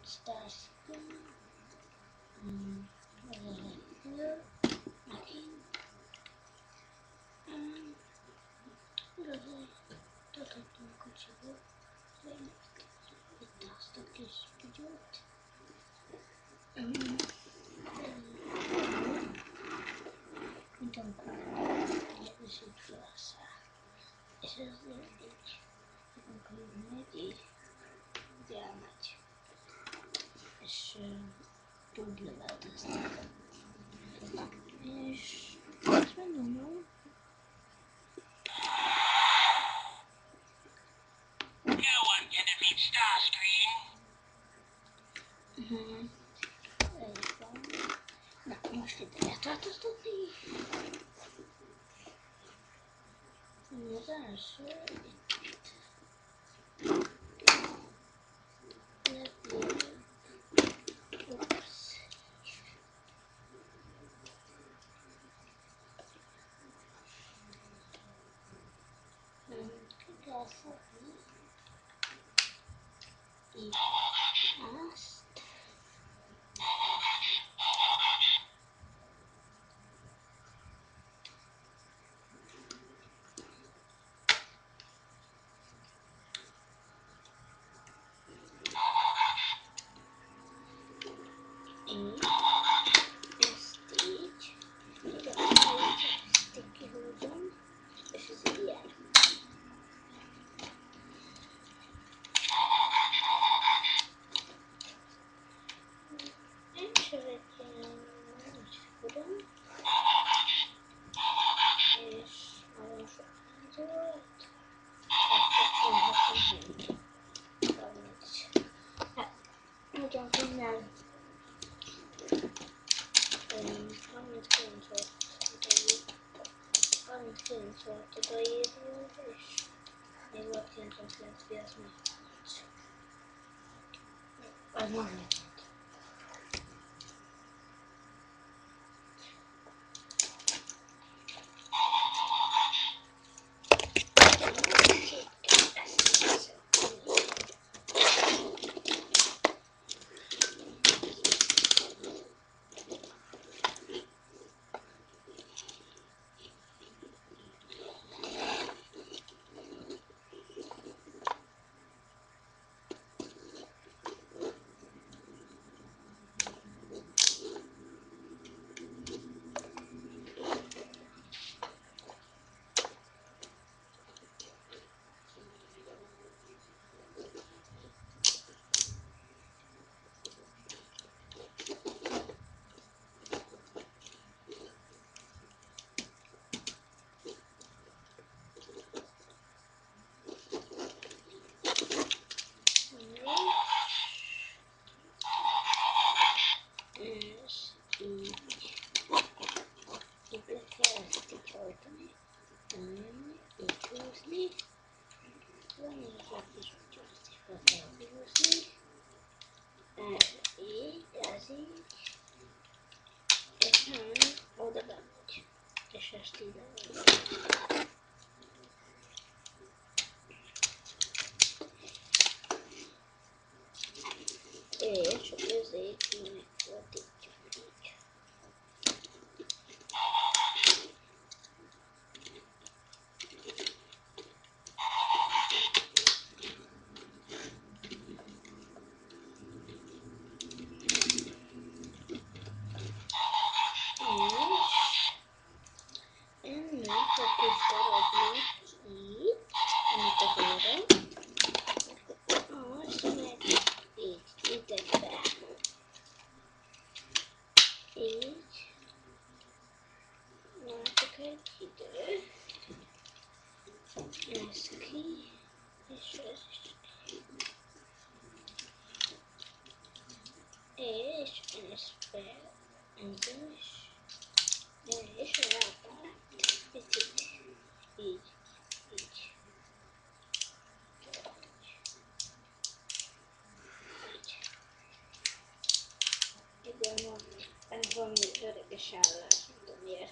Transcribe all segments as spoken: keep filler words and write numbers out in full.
starscream. Um, here, nothing. Um, dotm consider it does the case project. Um, we don't know. This is just this is the age. You can call it maybe damage. It's don't give out this stuff. Ish. That's my normal. You want to defeat Starscream? Mm-hmm. There you go. No, mostly the letters to be. Yes, I saw it. Let me. Oops. Um, careful. It asked. A stage. You got a sticky holes on. This is the end. I'm sure I can manage to put on. Yes, I don't sure I can do it. I don't think now. Um, I'm not going to I'm not going to today is English. I work in something to be as me. I don't know. Yes, each duplicate ordinary, and it usually one is what is justified usually, and it doesn't return all the damage. It's just the damage. Each is a unit for the damage. And now focus the key and the bottom. Oh, so make it with the back. Each multiplied here. Nice key. This is H and spell English. English rapper. It's each each. Vediamo un po' migliore che scialla sul mio.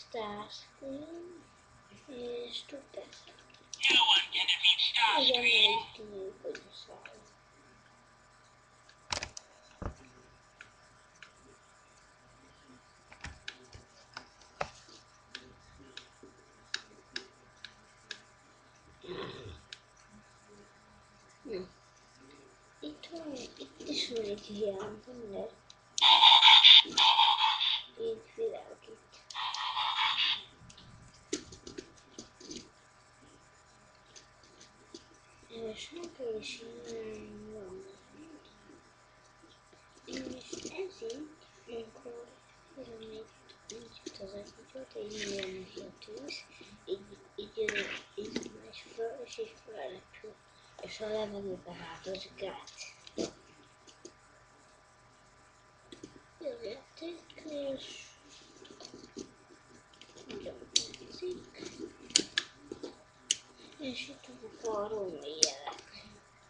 starscream, és tudtál No one can defeat igen, Starscream. mert így kinyílik, hogy a száj. Na, itt van, itt is van egy ilyen, minden így világít. És nekem is ilyen van. És ez így, amikor még nincs itt az együtt, így jön neki a tűz, így, így jön, így megy föl, és így felrepül, és a levegőbe változik át. Ez játék, és nagyon tetszik, és itt vannak a római jelek.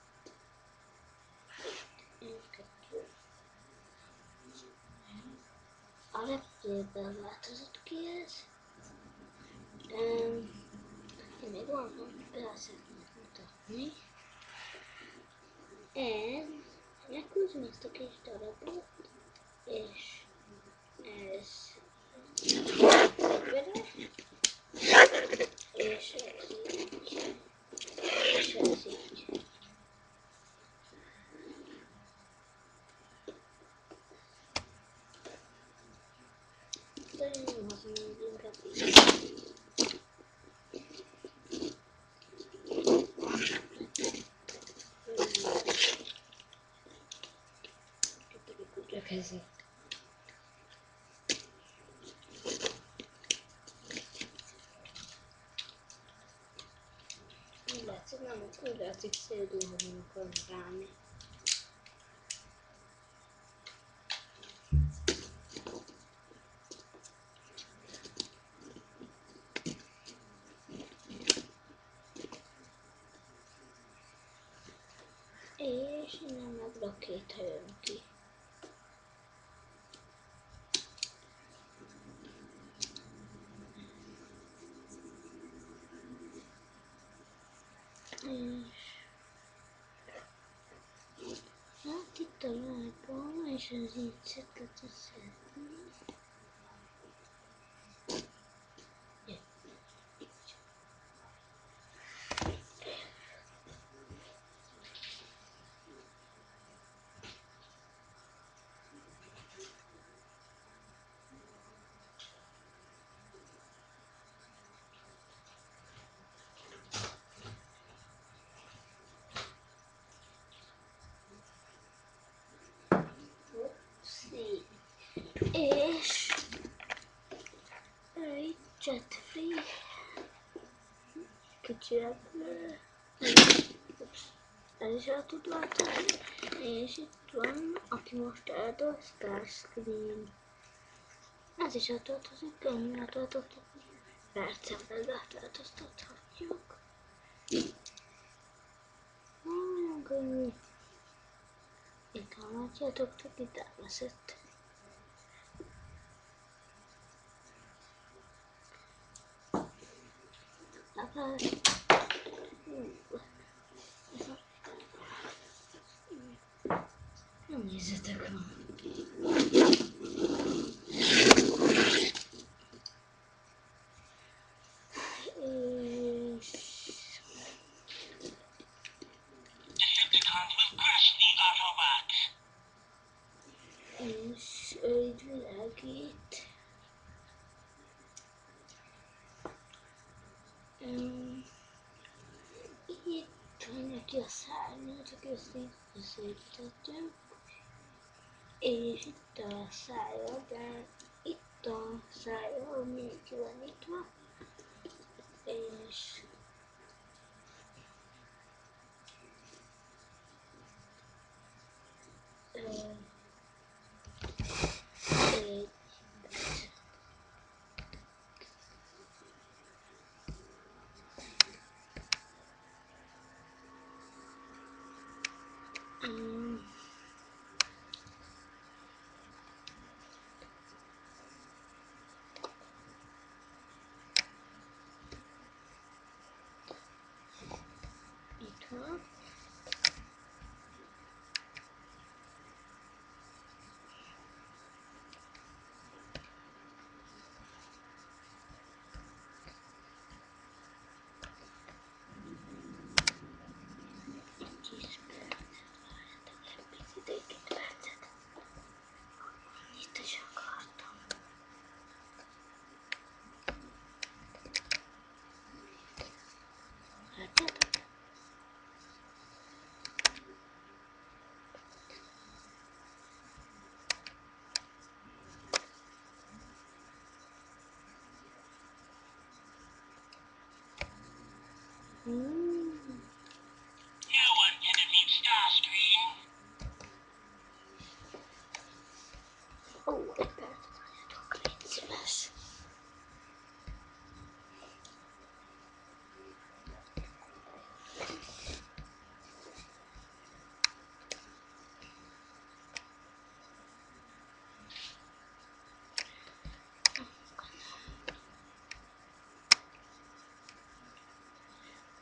Kettő. A repülőben változott ki ez. Um, én még valamit el szeretnék mutatni. Ez, meghúzom ezt a kis darabot, és ez fegyvere, és ez így, és ez így. De én nem használom, hogy inkább így. Kötelik úgy a kezét. Úgy látszik, nem, úgy látszik szédül, hogy nem akarom ráni. És innen meg rakéta jön ki. És hát itt a lába, és ez így szedett szedni. Upsi. És egy jet free. Kicsi repülő. Ez is el tud változni. És itt van, aki most eldől, starscream. Ez is átöltözik, könnyű átöltözni. Percekben átváltoztathatjuk. Nagyon könnyű. Itt van, látjátok, csak itt elveszett. Akár... Nem nézzetek már. És... Decepticons will crush the Autobots. És ő így világít. Um, itt van neki a szárnya, csak ezt így széttetjük. És itt a szája, de itt a szája még ki van nyitva. És uh, egy um,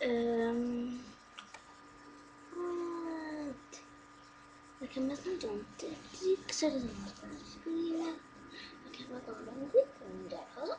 Um, what? Jag kan nästan inte fixa det som starscream. Jag kan bara kolla en sekund där.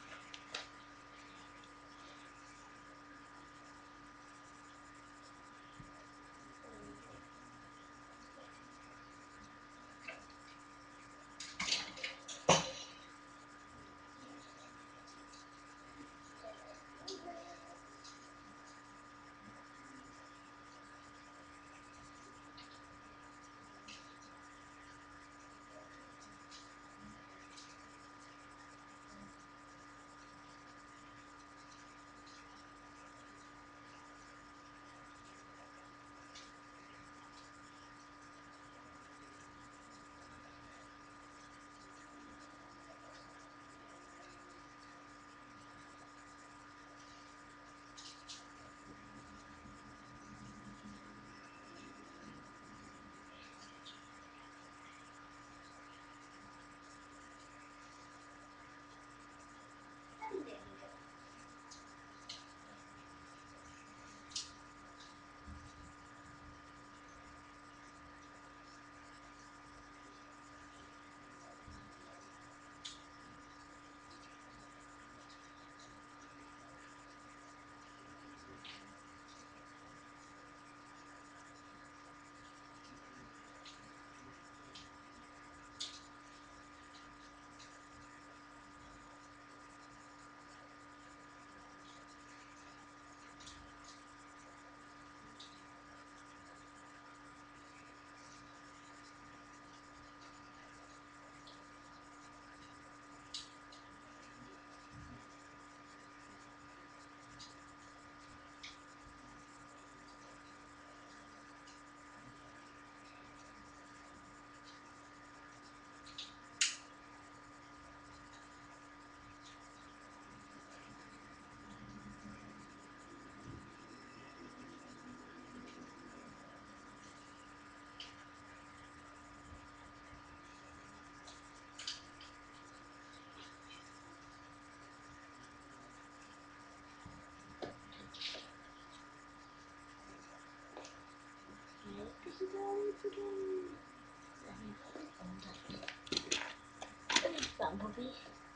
Bumblebee.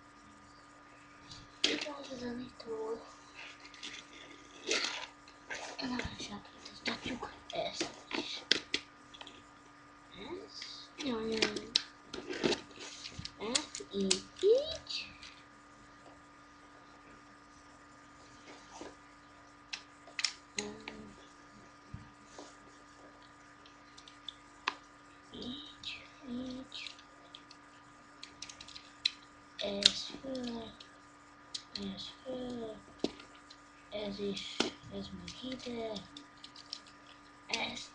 Because it's only two. And I'm shocked with the statue S. S. No, no. F E H. Um, H H S für S für S ist S Makita S